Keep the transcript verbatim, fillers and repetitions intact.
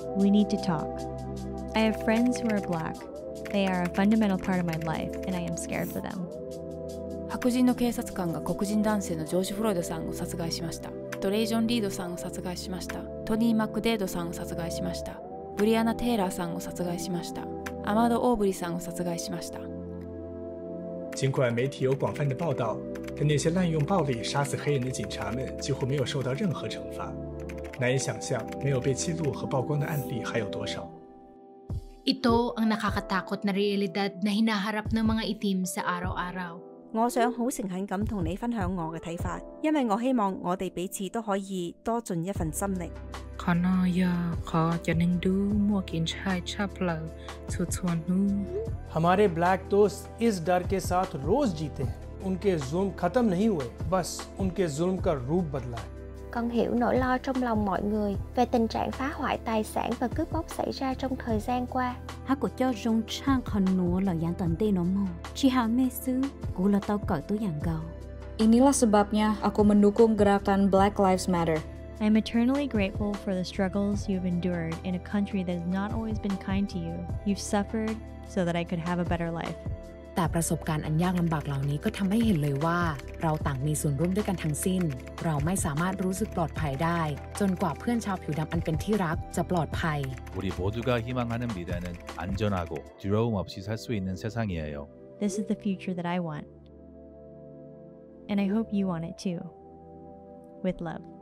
We need to talk. I have friends who are black. They are a fundamental part of my life, and I am scared for them. 白人の警察官が黒人男性のジョージ・フロイドさんを殺害しました。トレイジョン・リードさんを殺害しました。トニー・マックデードさんを殺害しました。ブリアナ・テイラーさんを殺害しました。アマド・オーブリさんを殺害しました。 尽管媒体有广泛的报道，但那些滥用暴力杀死黑人的警察们几乎没有受到任何惩罚。难以想象，没有被记錄和曝光的案例還有多少。 Ito ang nakakatakot na realidad na hinaharap ng mga itim sa araw-araw. 我想好誠懇咁同你分享我嘅睇法，因為我希望我哋彼此都可以多盡一份心力。 खाना खा जनिंदू मोकिन चाय छपला छुछुनु हमारे black दोस्त इस डर के साथ रोज जीते हैं उनके जुल्म खत्म नहीं हुए बस उनके जुल्म का रूप बदला है Con hiểu nỗi lo trong lòng mọi người về tình trạng phá hoại tài sản và cướp bóc xảy ra trong thời gian qua. Aku cho rong chang khon nuo lo yang tante no mo. Chi ha me su, ku lo tau kau tu yang gao. Inilah sebabnya aku mendukung gerakan Black Lives Matter. I am eternally grateful for the struggles you have endured in a country that has not always been kind to you. You've suffered so that I could have a better life. แต่ประสบการณ์อันยากลำบากเหล่านี้ก็ทำให้เห็นเลยว่าเราต่างมีส่วนร่วมด้วยกันทั้งสิ้นเราไม่สามารถรู้สึกปลอดภัยได้จนกว่าเพื่อนชาวผิวดำอันเป็นที่รักจะปลอดภัย 우리 모두가 희망하는 미래는 안전하고 두려움 없이 살 수 있는 세상이에요. This is the future that I want. And I hope you want it too. With love.